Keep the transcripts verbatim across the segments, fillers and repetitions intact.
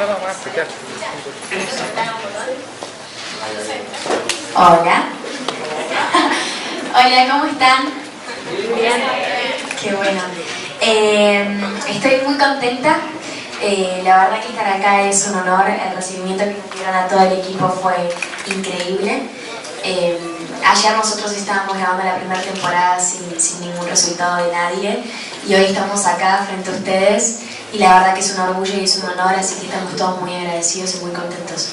Hola. Hola, ¿cómo están? Bien. Qué bueno. Eh, estoy muy contenta. Eh, la verdad que estar acá es un honor. El recibimiento que nos dieron a todo el equipo fue increíble. Eh, ayer nosotros estábamos grabando la primera temporada sin, sin ningún resultado de nadie y hoy estamos acá frente a ustedes y la verdad que es un orgullo y es un honor, así que estamos todos muy agradecidos y muy contentos.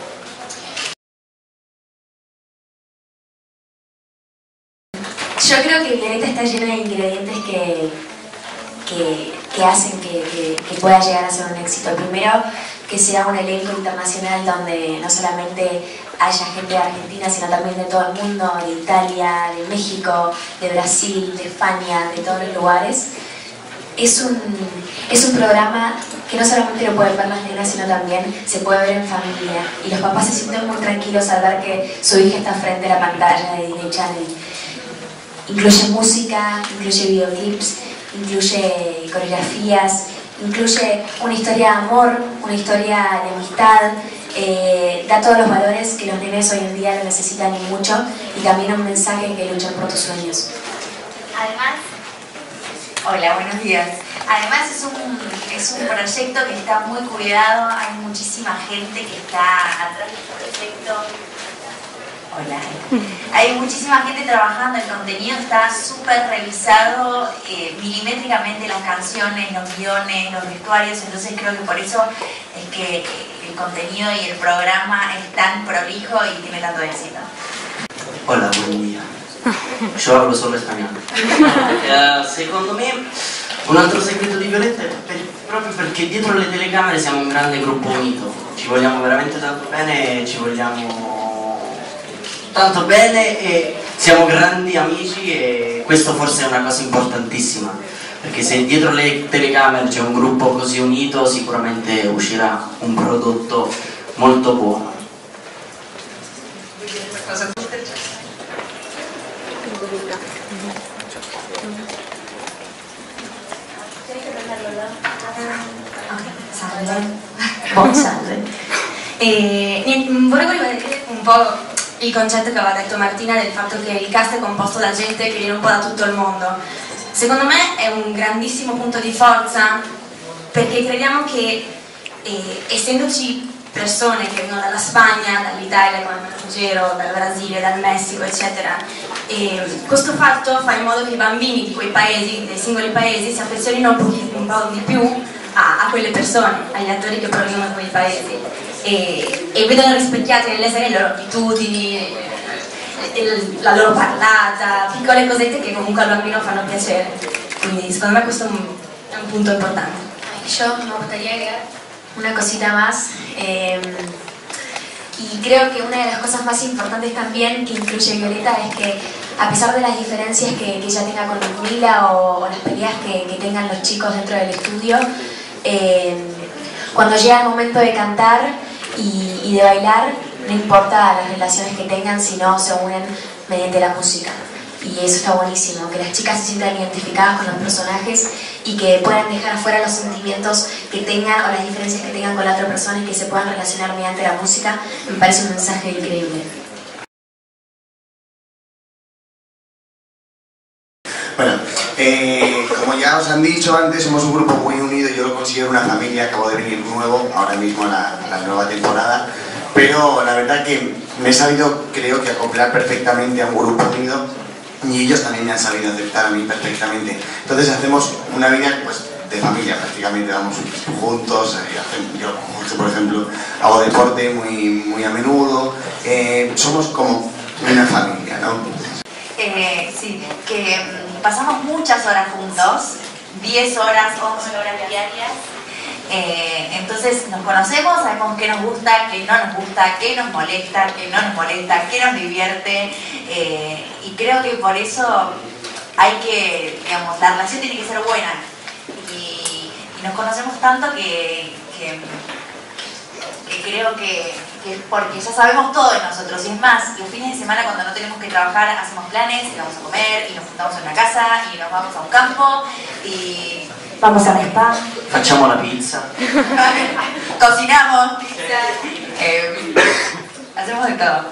Yo creo que Violeta está llena de ingredientes que, que, que hacen que, que, que pueda llegar a ser un éxito. Primero, que sea un elenco internacional donde no solamente haya gente de Argentina, sino también de todo el mundo, de Italia, de México, de Brasil, de España, de todos los lugares. Es un, es un programa que no solamente lo pueden ver las nenas, sino también se puede ver en familia. Y los papás se sienten muy tranquilos al ver que su hija está frente a la pantalla de Disney Channel. Incluye música, incluye videoclips, incluye coreografías, incluye una historia de amor, una historia de amistad, eh, da todos los valores que los nenes hoy en día lo necesitan y mucho, y también un mensaje que luchan por tus sueños. Además, hola, buenos días. Además es un, es un proyecto que está muy cuidado, hay muchísima gente que está atrás del proyecto. Hola. Hay muchísima gente trabajando, el contenido está súper revisado, eh, milimétricamente las canciones, los guiones, los vestuarios, entonces creo que por eso es que el contenido y el programa es tan prolijo y tiene tanto éxito. Hola, buon dia. Io parlo solo spagnolo. Eh, secondo me un altro segreto di Violetta è per, proprio perché dietro le telecamere siamo un grande gruppo unito. Ci vogliamo veramente tanto bene e ci vogliamo tanto bene e siamo grandi amici e questo forse è una cosa importantissima, perché se dietro le telecamere c'è un gruppo così unito sicuramente uscirà un prodotto molto buono. Salve. Buon salve. E, volevo rivedere un po' il concetto che aveva detto Martina del fatto che il cast è composto da gente che viene un po' da tutto il mondo. Secondo me è un grandissimo punto di forza, perché crediamo che eh, essendoci persone che vengono dalla Spagna, dall'Italia come Ruggero, dal Brasile, dal Messico eccetera, e questo fatto fa in modo che i bambini di quei paesi, dei singoli paesi, si affezionino un po' di più a, a quelle persone, agli attori che provengono da quei paesi. E, e vedono rispecchiate nelle serie le loro abitudini, il, la loro parlata, piccole cosette che comunque al bambino fanno piacere. Quindi secondo me questo è un, è un punto importante. Yo me gustaría agregar una cosita más. Eh, y creo que una de las cosas más importantes también que incluye Violeta es que a pesar de las diferencias que, que ella tenga con Ludmila o, o las peleas que, que tengan los chicos dentro del estudio, eh, cuando llega el momento de cantar y, y de bailar, no importa las relaciones que tengan, sino se unen mediante la música. Y eso está buenísimo, que las chicas se sientan identificadas con los personajes y que puedan dejar afuera los sentimientos que tengan o las diferencias que tengan con la otra persona y que se puedan relacionar mediante la música. Me parece un mensaje increíble. Bueno, eh, como ya os han dicho antes, somos un grupo muy unido, yo lo considero una familia, acabo de venir nuevo, ahora mismo a la, a la nueva temporada, pero la verdad que me he sabido, creo que acoplar perfectamente a un grupo unido y ellos también me han sabido aceptar a mí perfectamente. Entonces hacemos una vida pues, de familia prácticamente, vamos juntos, eh, yo por ejemplo hago deporte muy, muy a menudo, eh, somos como una familia, ¿no? Eh, sí, que pasamos muchas horas juntos, diez horas, once horas diarias, eh, entonces nos conocemos, sabemos qué nos gusta, qué no nos gusta, qué nos molesta, qué no nos molesta, qué nos divierte, eh, y creo que por eso hay que, digamos, la relación tiene que ser buena, y, y nos conocemos tanto que, que, porque creo que, que porque ya sabemos todo de nosotros. Y es más, los fines de semana cuando no tenemos que trabajar hacemos planes y vamos a comer y nos juntamos en una casa y nos vamos a un campo y Vamos al spa. Facciamo la pizza. cocinamos pizza, eh, hacemos de todo.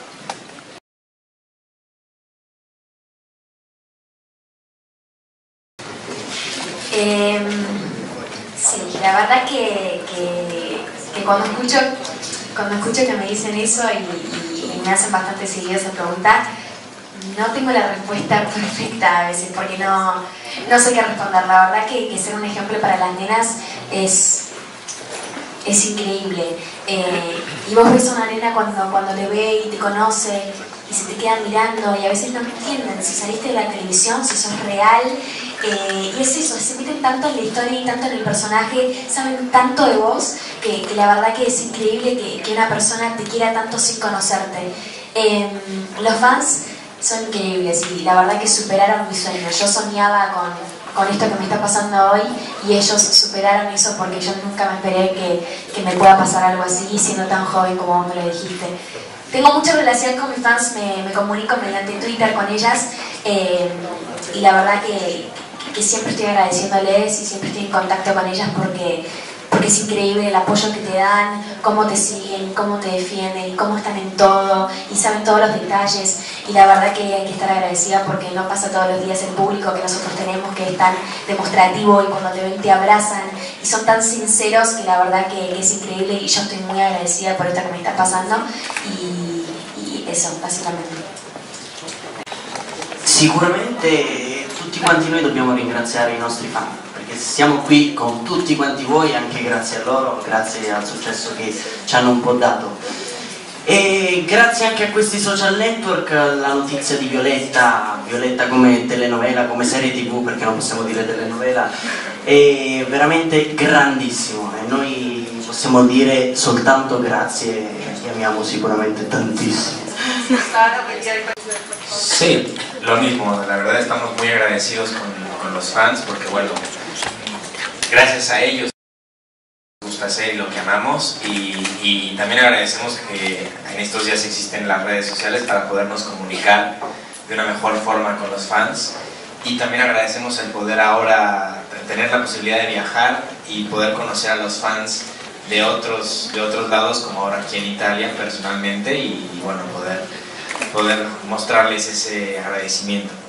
Eh, sí, la verdad que, que, que cuando escucho cuando escucho que me dicen eso y, y, y me hacen bastante seguido esa pregunta, no tengo la respuesta perfecta a veces porque no, no sé qué responder. La verdad que, que ser un ejemplo para las nenas es, es increíble. Eh, y vos ves a una nena cuando, cuando te ve y te conoce y se te queda mirando y a veces no entienden si saliste de la televisión, si sos real. Eh, y es eso, se meten tanto en la historia y tanto en el personaje, saben tanto de vos que, que la verdad que es increíble que, que una persona te quiera tanto sin conocerte. Eh, los fans son increíbles y la verdad que superaron mi sueño. Yo soñaba con, con esto que me está pasando hoy y ellos superaron eso porque yo nunca me esperé que, que me pueda pasar algo así siendo tan joven como vos me lo dijiste. Tengo mucha relación con mis fans, me, me comunico mediante Twitter con ellas eh, y la verdad que, que siempre estoy agradeciéndoles y siempre estoy en contacto con ellas porque, porque es increíble el apoyo que te dan, cómo te siguen, cómo te defienden, cómo están en todo y saben todos los detalles y la verdad que hay que estar agradecida porque no pasa todos los días el público que nosotros tenemos que es tan demostrativo y cuando te ven te abrazan y son tan sinceros que la verdad que, que es increíble y yo estoy muy agradecida por esto que me está pasando y, y eso, básicamente. Sicuramente tutti quanti noi dobbiamo ringraziare i nostri fan, perché siamo qui con tutti quanti voi anche grazie a loro, grazie al successo che ci hanno un po' dato. E grazie anche a questi social network la notizia di Violetta, Violetta come telenovela, come serie tv, perché non possiamo dire telenovela, è veramente grandissimo e noi possiamo dire soltanto grazie e amiamo sicuramente tantissimo. Sí, lo mismo, la verdad estamos muy agradecidos con, con los fans porque bueno, gracias a ellos nos gusta hacer lo que amamos y, y también agradecemos que en estos días existen las redes sociales para podernos comunicar de una mejor forma con los fans y también agradecemos el poder ahora tener la posibilidad de viajar y poder conocer a los fans de otros, de otros lados como ahora aquí en Italia personalmente y, y bueno, poder poder mostrarles ese agradecimiento.